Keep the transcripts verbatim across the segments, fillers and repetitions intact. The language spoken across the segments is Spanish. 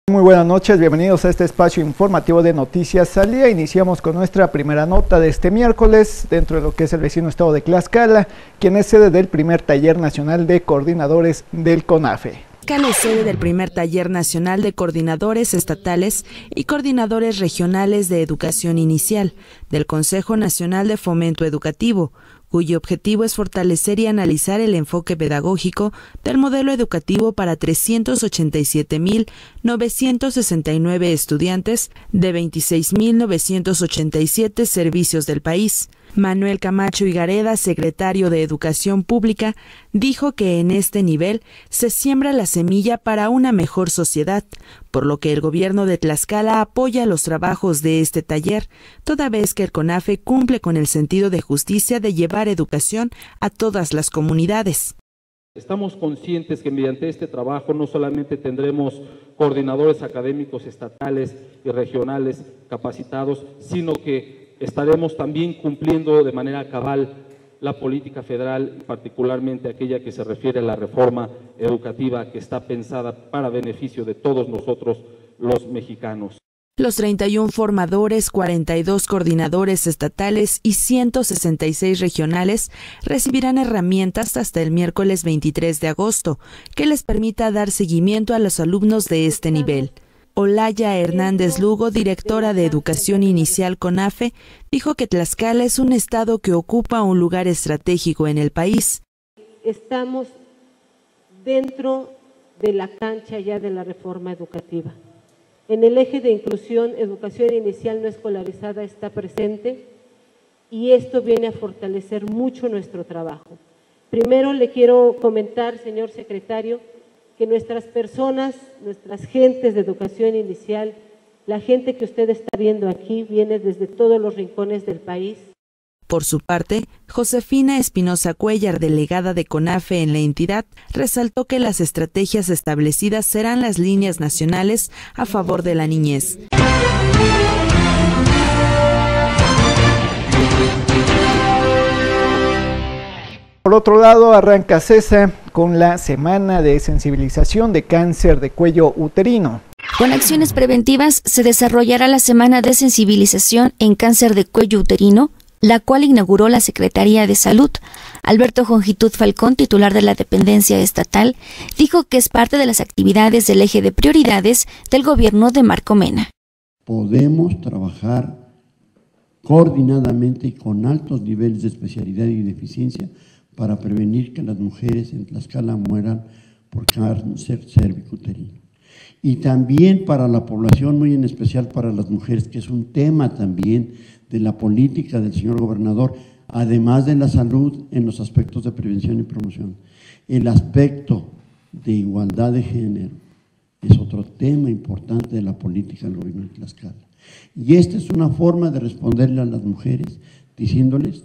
Muy buenas noches, bienvenidos a este espacio informativo de Noticias al Día. Iniciamos con nuestra primera nota de este miércoles dentro de lo que es el vecino estado de Tlaxcala, quien es sede del primer taller nacional de coordinadores del CONAFE. Tlaxcala es sede del primer taller nacional de coordinadores estatales y coordinadores regionales de educación inicial del Consejo Nacional de Fomento Educativo, cuyo objetivo es fortalecer y analizar el enfoque pedagógico del modelo educativo para trescientos ochenta y siete mil novecientos sesenta y nueve estudiantes de veintiséis mil novecientos ochenta y siete servicios del país. Manuel Camacho Higareda, secretario de Educación Pública, dijo que en este nivel se siembra la semilla para una mejor sociedad, por lo que el gobierno de Tlaxcala apoya los trabajos de este taller, toda vez que el CONAFE cumple con el sentido de justicia de llevar educación a todas las comunidades. Estamos conscientes que mediante este trabajo no solamente tendremos coordinadores académicos estatales y regionales capacitados, sino que estaremos también cumpliendo de manera cabal la política federal, particularmente aquella que se refiere a la reforma educativa que está pensada para beneficio de todos nosotros los mexicanos. Los treinta y uno formadores, cuarenta y dos coordinadores estatales y ciento sesenta y seis regionales recibirán herramientas hasta el miércoles veintitrés de agosto, que les permita dar seguimiento a los alumnos de este nivel. Olaya Hernández Lugo, directora de Educación Inicial CONAFE, dijo que Tlaxcala es un estado que ocupa un lugar estratégico en el país. Estamos dentro de la cancha ya de la reforma educativa. En el eje de inclusión, educación inicial no escolarizada está presente y esto viene a fortalecer mucho nuestro trabajo. Primero le quiero comentar, señor secretario, que nuestras personas, nuestras gentes de educación inicial, la gente que usted está viendo aquí, viene desde todos los rincones del país. Por su parte, Josefina Espinosa Cuellar, delegada de CONAFE en la entidad, resaltó que las estrategias establecidas serán las líneas nacionales a favor de la niñez. Por otro lado, arranca CESA con la semana de sensibilización de cáncer de cuello uterino. Con acciones preventivas se desarrollará la semana de sensibilización en cáncer de cuello uterino, la cual inauguró la Secretaría de Salud. Alberto Jongitud Falcón, titular de la dependencia estatal, dijo que es parte de las actividades del eje de prioridades del gobierno de Marco Mena. Podemos trabajar coordinadamente y con altos niveles de especialidad y de eficiencia para prevenir que las mujeres en Tlaxcala mueran por cáncer cervicuterino. Y también para la población, muy en especial para las mujeres, que es un tema también de la política del señor gobernador, además de la salud en los aspectos de prevención y promoción. El aspecto de igualdad de género es otro tema importante de la política del gobierno de Tlaxcala. Y esta es una forma de responderle a las mujeres, diciéndoles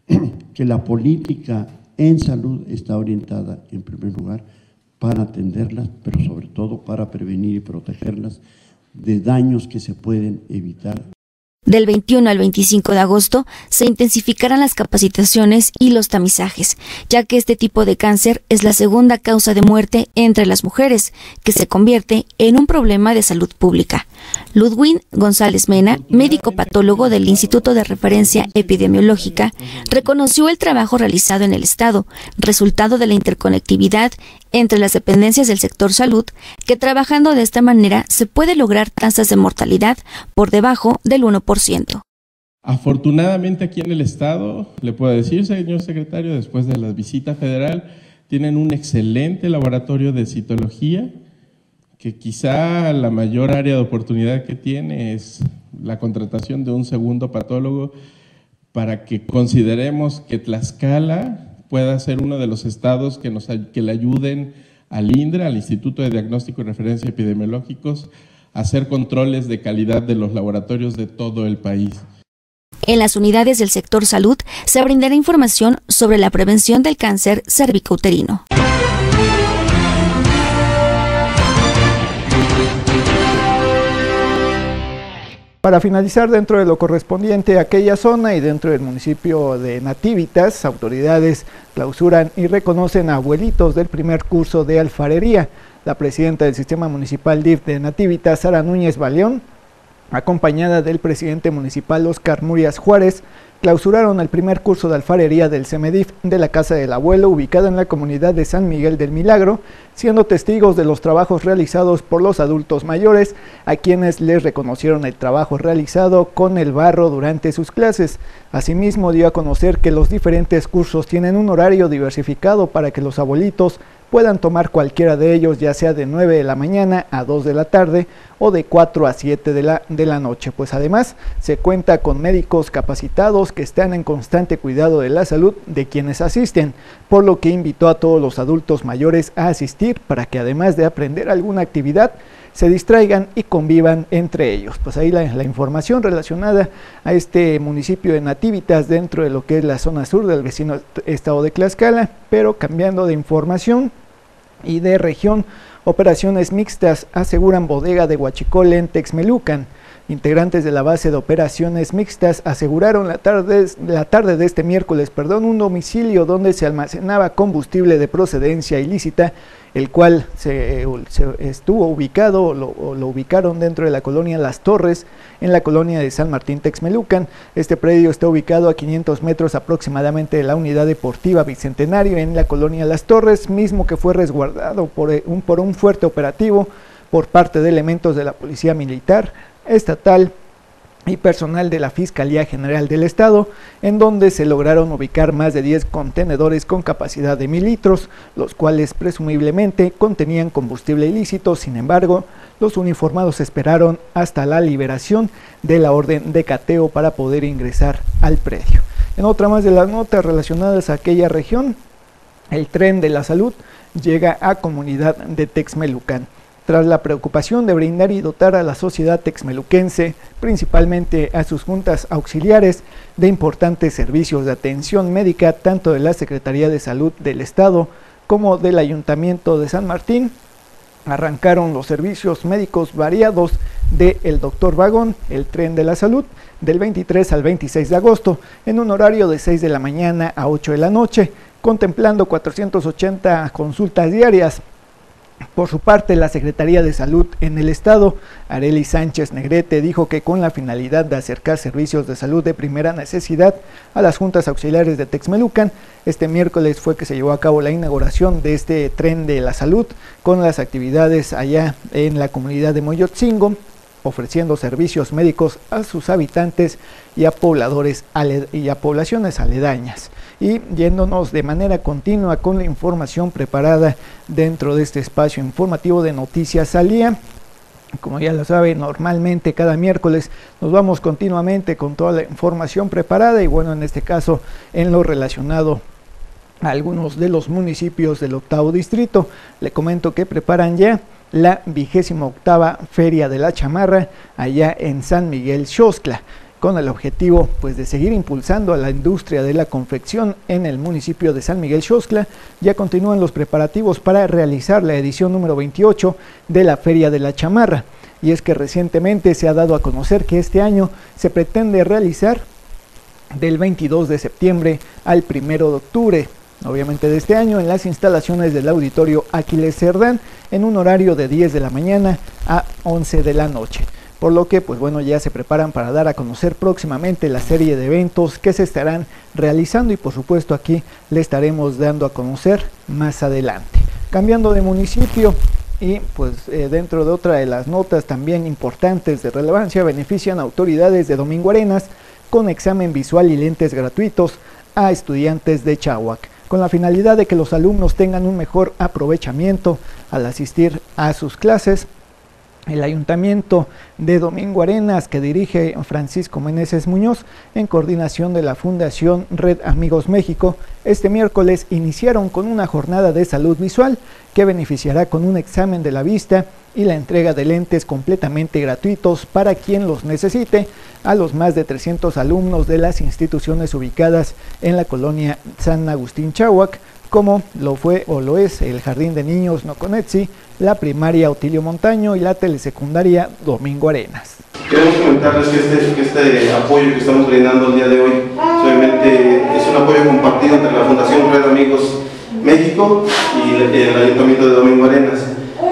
que la política en salud está orientada, en primer lugar, para atenderlas, pero sobre todo para prevenir y protegerlas de daños que se pueden evitar. Del veintiuno al veinticinco de agosto se intensificarán las capacitaciones y los tamizajes, ya que este tipo de cáncer es la segunda causa de muerte entre las mujeres, que se convierte en un problema de salud pública. Ludwin González Mena, médico patólogo del Instituto de Referencia Epidemiológica, reconoció el trabajo realizado en el Estado, resultado de la interconectividad entre las dependencias del sector salud, que trabajando de esta manera se puede lograr tasas de mortalidad por debajo del uno por ciento. Afortunadamente aquí en el Estado, le puedo decir, señor secretario, después de la visita federal, tienen un excelente laboratorio de citología, que quizá la mayor área de oportunidad que tiene es la contratación de un segundo patólogo para que consideremos que Tlaxcala pueda ser uno de los estados que, nos, que le ayuden al INDRE, al Instituto de Diagnóstico y Referencia Epidemiológicos, a hacer controles de calidad de los laboratorios de todo el país. En las unidades del sector salud se brindará información sobre la prevención del cáncer cervicouterino. Para finalizar, dentro de lo correspondiente a aquella zona y dentro del municipio de Nativitas, autoridades clausuran y reconocen a abuelitos del primer curso de alfarería. La presidenta del Sistema Municipal D I F de Nativitas, Sara Núñez Baleón, acompañada del presidente municipal Oscar Murias Juárez, clausuraron el primer curso de alfarería del CEMEDIF de la Casa del Abuelo, ubicada en la comunidad de San Miguel del Milagro, siendo testigos de los trabajos realizados por los adultos mayores, a quienes les reconocieron el trabajo realizado con el barro durante sus clases. Asimismo, dio a conocer que los diferentes cursos tienen un horario diversificado para que los abuelitos puedan tomar cualquiera de ellos, ya sea de nueve de la mañana a dos de la tarde o de cuatro a siete de la, de la noche, pues además se cuenta con médicos capacitados que están en constante cuidado de la salud de quienes asisten, por lo que invitó a todos los adultos mayores a asistir para que además de aprender alguna actividad, se distraigan y convivan entre ellos. Pues ahí la, la información relacionada a este municipio de Nativitas dentro de lo que es la zona sur del vecino estado de Tlaxcala, pero cambiando de información y de región, operaciones mixtas aseguran bodega de huachicol en Texmelucan. Integrantes de la base de operaciones mixtas aseguraron la tarde, la tarde de este miércoles perdón, un domicilio donde se almacenaba combustible de procedencia ilícita, el cual se, se estuvo ubicado, lo, lo ubicaron dentro de la colonia Las Torres, en la colonia de San Martín Texmelucan. Este predio está ubicado a quinientos metros aproximadamente de la unidad deportiva Bicentenario en la colonia Las Torres, mismo que fue resguardado por un, por un fuerte operativo por parte de elementos de la Policía Militar Estatal y personal de la Fiscalía General del Estado, en donde se lograron ubicar más de diez contenedores con capacidad de mil litros, los cuales presumiblemente contenían combustible ilícito. Sin embargo, los uniformados esperaron hasta la liberación de la orden de cateo para poder ingresar al predio. En otra más de las notas relacionadas a aquella región, el tren de la salud llega a comunidad de Texmelucan. Tras la preocupación de brindar y dotar a la sociedad texmeluquense, principalmente a sus juntas auxiliares, de importantes servicios de atención médica, tanto de la Secretaría de Salud del Estado como del Ayuntamiento de San Martín, arrancaron los servicios médicos variados del Doctor Vagón, el tren de la salud, del veintitrés al veintiséis de agosto, en un horario de seis de la mañana a ocho de la noche, contemplando cuatrocientas ochenta consultas diarias. Por su parte, la Secretaría de Salud en el Estado, Arely Sánchez Negrete, dijo que con la finalidad de acercar servicios de salud de primera necesidad a las juntas auxiliares de Texmelucan, este miércoles fue que se llevó a cabo la inauguración de este tren de la salud con las actividades allá en la comunidad de Moyotzingo, ofreciendo servicios médicos a sus habitantes y a pobladores y a poblaciones aledañas. Y yéndonos de manera continua con la información preparada dentro de este espacio informativo de Noticias al Día. Como ya lo sabe, normalmente cada miércoles nos vamos continuamente con toda la información preparada y bueno, en este caso en lo relacionado a algunos de los municipios del octavo distrito. Le comento que preparan ya la vigésima octava Feria de la Chamarra allá en San Miguel Xoxtla, con el objetivo pues de seguir impulsando a la industria de la confección en el municipio de San Miguel Xoxtla. Ya continúan los preparativos para realizar la edición número veintiocho de la Feria de la Chamarra, y es que recientemente se ha dado a conocer que este año se pretende realizar del veintidós de septiembre al primero de octubre, obviamente de este año, en las instalaciones del Auditorio Aquiles Cerdán, en un horario de diez de la mañana a once de la noche. Por lo que, pues bueno, ya se preparan para dar a conocer próximamente la serie de eventos que se estarán realizando y por supuesto aquí le estaremos dando a conocer más adelante. Cambiando de municipio y pues eh, dentro de otra de las notas también importantes de relevancia, benefician autoridades de Domingo Arenas con examen visual y lentes gratuitos a estudiantes de Chahuac, con la finalidad de que los alumnos tengan un mejor aprovechamiento al asistir a sus clases. El Ayuntamiento de Domingo Arenas, que dirige Francisco Meneses Muñoz, en coordinación de la Fundación Red Amigos México, este miércoles iniciaron con una jornada de salud visual que beneficiará con un examen de la vista y la entrega de lentes completamente gratuitos para quien los necesite a los más de trescientos alumnos de las instituciones ubicadas en la colonia San Agustín Chahuac, como lo fue o lo es el Jardín de Niños Noconetsi, la primaria Otilio Montaño y la telesecundaria Domingo Arenas. Queremos comentarles que este, que este apoyo que estamos brindando el día de hoy, obviamente es un apoyo compartido entre la Fundación Red Amigos México y el, el Ayuntamiento de Domingo Arenas.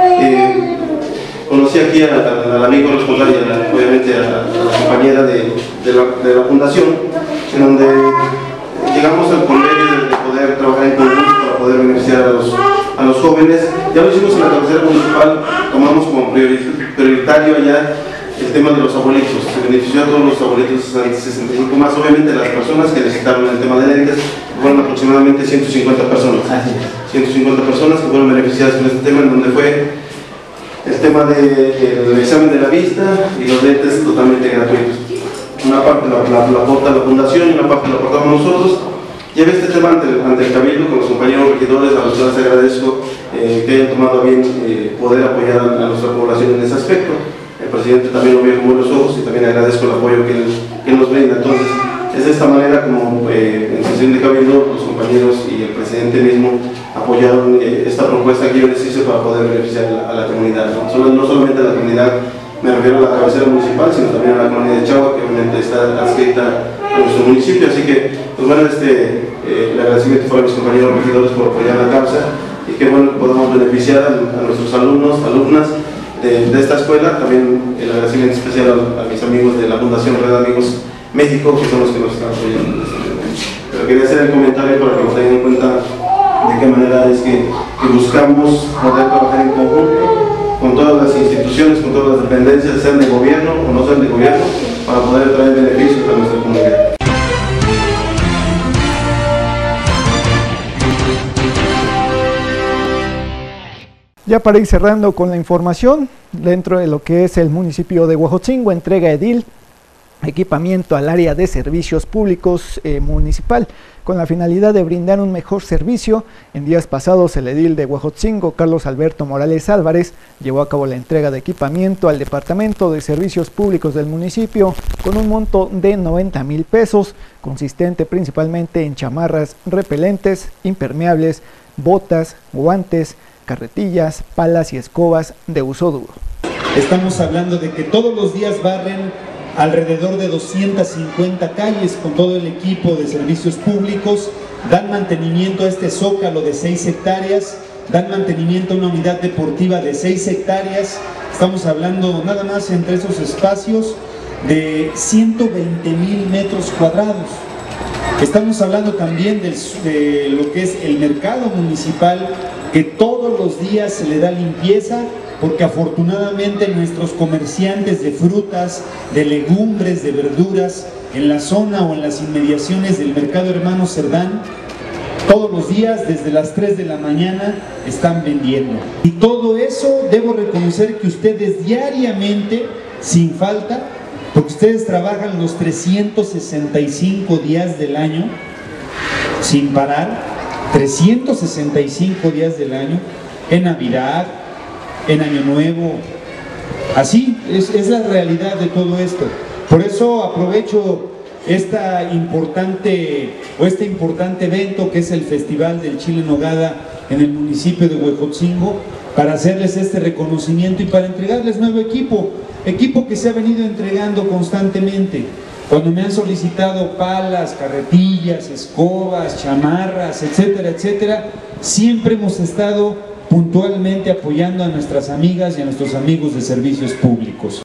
Eh, conocí aquí a, a, al amigo responsable y a la, obviamente a la, a la compañera de, de, la, de la fundación, en donde llegamos al convenio de, de poder trabajar en conjunto para poder beneficiar a los, a los jóvenes. Ya lo hicimos en la cabecera municipal, tomamos como prioritario allá el tema de los abuelitos. Se benefició a todos los abuelitos de sesenta y cinco más, obviamente las personas que necesitaron el tema de lentes, fueron aproximadamente ciento cincuenta personas. ciento cincuenta personas que fueron beneficiadas con este tema, en donde fue el tema del examen de la vista y los lentes totalmente gratuitos. Una parte la, la, la aporta la fundación y una parte la aportamos nosotros. Llevé este tema ante, ante el Cabildo con los compañeros regidores, a los cuales agradezco eh, que hayan tomado a bien eh, poder apoyar a, a nuestra población en ese aspecto. El presidente también lo vio con buenos ojos y también agradezco el apoyo que él, que él nos brinda. Entonces, es de esta manera como eh, en sesión de Cabildo los compañeros y el presidente mismo apoyaron eh, esta propuesta que yo les hice para poder beneficiar a la, a la comunidad. ¿no? Solo, no solamente a la comunidad, me refiero a la cabecera municipal, sino también a la comunidad de Chagua, que obviamente está adscrita a nuestro municipio. Así que, pues bueno, este, eh, el agradecimiento para mis compañeros regidores por apoyar la causa y que bueno, podamos beneficiar a, a nuestros alumnos, alumnas de, de esta escuela. También el agradecimiento especial a, a mis amigos de la Fundación Red Amigos México, que son los que nos están apoyando. Pero quería hacer el comentario para que nos tengan en cuenta de qué manera es que, que buscamos poder trabajar en conjunto con todas las instituciones, con todas las dependencias, sean de gobierno o no sean de gobierno, para poder traer beneficios a nuestra comunidad. Ya para ir cerrando con la información, dentro de lo que es el municipio de Huejotzingo, entrega edil equipamiento al área de servicios públicos eh, municipal, con la finalidad de brindar un mejor servicio. En días pasados, el edil de Huejotzingo, Carlos Alberto Morales Álvarez, llevó a cabo la entrega de equipamiento al Departamento de Servicios Públicos del municipio con un monto de noventa mil pesos, consistente principalmente en chamarras repelentes, impermeables, botas, guantes, carretillas, palas y escobas de uso duro. Estamos hablando de que todos los días barren alrededor de doscientas cincuenta calles con todo el equipo de servicios públicos, dan mantenimiento a este zócalo de seis hectáreas, dan mantenimiento a una unidad deportiva de seis hectáreas, estamos hablando nada más entre esos espacios de ciento veinte mil metros cuadrados. Estamos hablando también de, de lo que es el mercado municipal, que todos los días se le da limpieza, porque afortunadamente nuestros comerciantes de frutas, de legumbres, de verduras, en la zona o en las inmediaciones del mercado Hermano Cerdán, todos los días desde las tres de la mañana están vendiendo. Y todo eso debo reconocer que ustedes diariamente, sin falta, porque ustedes trabajan los trescientos sesenta y cinco días del año, sin parar, trescientos sesenta y cinco días del año, en Navidad, en Año Nuevo. Así es, es la realidad de todo esto. Por eso aprovecho esta importante, o este importante evento que es el Festival del Chile en Nogada en el municipio de Huejotzingo, para hacerles este reconocimiento y para entregarles nuevo equipo, equipo que se ha venido entregando constantemente. Cuando me han solicitado palas, carretillas, escobas, chamarras, etcétera, etcétera, siempre hemos estado puntualmente apoyando a nuestras amigas y a nuestros amigos de servicios públicos.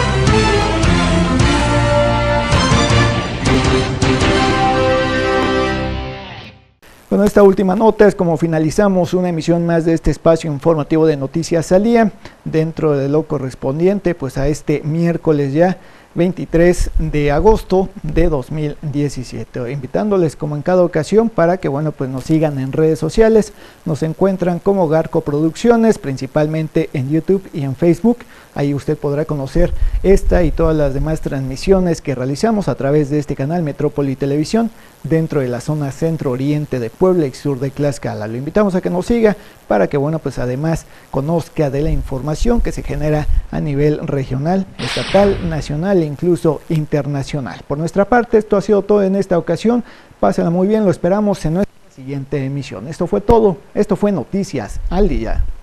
Con esta última nota es como finalizamos una emisión más de este espacio informativo de Noticias al Día, dentro de lo correspondiente pues a este miércoles ya veintitrés de agosto de dos mil diecisiete, invitándoles como en cada ocasión para que bueno pues nos sigan en redes sociales. Nos encuentran como Garco Producciones, principalmente en YouTube y en Facebook. Ahí usted podrá conocer esta y todas las demás transmisiones que realizamos a través de este canal Metrópoli Televisión dentro de la zona centro-oriente de Puebla y sur de Tlaxcala. Lo invitamos a que nos siga para que bueno pues además conozca de la información que se genera a nivel regional, estatal, nacional e incluso internacional. Por nuestra parte, esto ha sido todo en esta ocasión. Pásenla muy bien, lo esperamos en nuestra siguiente emisión. Esto fue todo, esto fue Noticias al Día.